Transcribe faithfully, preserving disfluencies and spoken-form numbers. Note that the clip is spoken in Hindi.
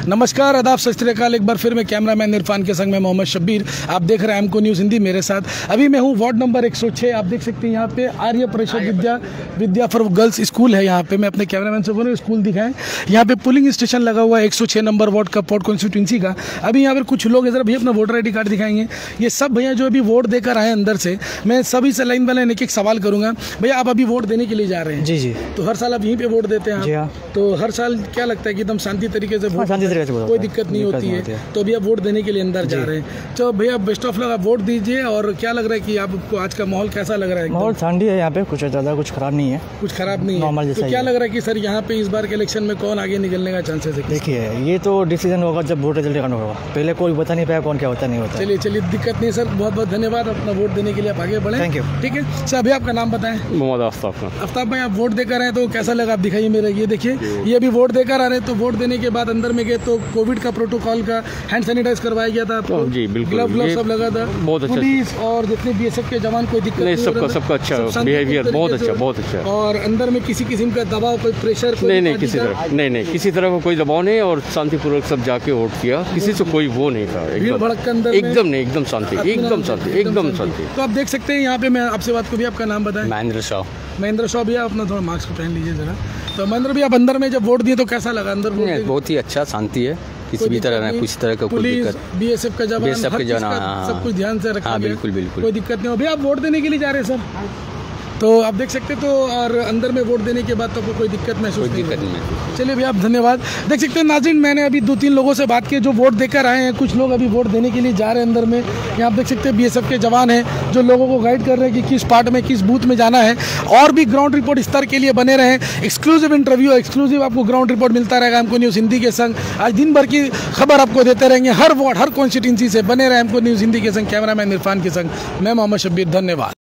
नमस्कार, आदाब, सत श्री अकाल। एक बार फिर मैं कैमरामैन इरफान के संग में मोहम्मद शब्बीर। आप देख रहे हैं एमको न्यूज़ हिंदी मेरे साथ। अभी मैं हूँ वार्ड नंबर एक सौ छह। आप देख सकते हैं यहाँ पे Arya Parishad Vidya Vidya for girls school है। यहाँ पे मैं अपने कैमरामैन से बोलूँ स्कूल दिखाएं। यहाँ पे पुलिंग स्टेशन लगा हुआ है एक सौ छह नंबर वार्ड का, पोर्ट कॉन्स्टिट्यूंसी का। अभी यहाँ पर कुछ लोग जरा भैया अपना वोटर आई डी कार्ड दिखाएंगे। ये सब भैया जो अभी वोट देकर आए अंदर से, मैं सभी से लाइन वाले एक एक सवाल करूँगा। भैया आप अभी वोट देने के लिए जा रहे हैं? जी जी। तो हर साल आप यहीं पे वोट देते हैं? जी हाँ। तो हर साल क्या लगता है कि एकदम शांति तरीके से वोट, शांति तरीके से कोई दिक्कत नहीं होती है? तो अभी आप वोट देने के लिए अंदर जा रहे हैं। तो भैया बेस्ट ऑफ लक, आप वोट दीजिए। और क्या लग रहा है कि आपको आज का माहौल कैसा लग रहा है? माहौल शांति है यहाँ पे, कुछ ज़्यादा कुछ खराब नहीं है। कुछ खराब नहीं नॉर्मल है। जैसा तो क्या ही लग रहा है कि सर यहाँ पे इस बार के इलेक्शन में कौन आगे निकलने का चांसेस है? देखिए, ये तो डिसीजन होगा जब वोट रिजल्ट करना होगा। पहले कोई बता नहीं पाया कौन क्या होता नहीं होता। चलिए चलिए, दिक्कत नहीं सर, बहुत बहुत धन्यवाद। अपना वोट देने के लिए आप आगे बढ़े। Thank you. ठीक है सर, अभी आपका नाम बताएं। मोहम्मद आफ्ताब। आफ्ताब भाई, आप वोट देकर आए तो कैसा लगा? आप दिखाइए मेरे। ये देखिए, ये अभी वोट देकर आ रहे हैं। तो वोट देने के बाद अंदर में गए तो कोविड का प्रोटोकॉल का हैंड सैनिटाइज करवाया गया था आपको? जी बिल्कुल, ग्लव ग्लव सब लगा था। बहुत अच्छा। पुलिस और जितने बीएसएफ के जवान, कोई दिक्कत नहीं, सबका सबका अच्छा बिहेवियर, बहुत अच्छा बहुत अच्छा। और अंदर में किसी किस्म का दबाव, कोई प्रेशर? नहीं नहीं, किसी तरह नहीं नहीं किसी तरह का कोई दबाव नहीं। और शांतिपूर्वक सब जाके वोट किया, किसी से कोई वो नहीं था। भीड़ भड़क के अंदर एकदम नहीं, एकदम शांति, एकदम शांति, एकदम शांति। तो आप देख सकते हैं यहाँ पे, मैं आपसे बात को भी, आपका नाम बताएं। महेंद्र शाह। महेंद्र शाह भैया, अपना थोड़ा मास्क पहन लीजिए जरा। तो महेंद्र भैया, आप अंदर में जब वोट दिए तो कैसा लगा? अंदर बहुत ही अच्छा, शांति है, किसी भी तरह ना कुछ तरह का कोई दिक्कत। बीएसएफ का जवान, बीएसएफ के जवान, सब कुछ ध्यान से रखा गया। बिल्कुल बिल्कुल, कोई दिक्कत नहीं हो। भैया आप वोट देने के लिए जा रहे हैं सर? तो आप देख सकते तो, और अंदर में वोट देने के बाद तो आपको कोई दिक्कत महसूस कोई दिक्कत नहीं। चलिए भैया, आप धन्यवाद। देख सकते हैं नाज़रीन, मैंने अभी दो तीन लोगों से बात की जो वोट देकर आए हैं। कुछ लोग अभी वोट देने के लिए जा रहे हैं अंदर में। यहाँ आप देख सकते हैं बीएसएफ के जवान हैं जो लोगों को गाइड कर रहे हैं कि किस पार्ट में, किस बूथ में जाना है। और भी ग्राउंड रिपोर्ट इस तरह के लिए बने रहे। एक्सक्लूसिव इंटरव्यू, एक्सक्लूसिव आपको ग्राउंड रिपोर्ट मिलता रहेगा हमको न्यूज़ हिंदी के संग। आज दिन भर की खबर आपको देते रहेंगे, हर वार्ड, हर कॉन्स्टिट्यूंसी से। बने रहे हमको न्यूज़ हिंदी के संग। कैमरामैन इरफान के संग मैं मोहम्मद शब्बीर। धन्यवाद।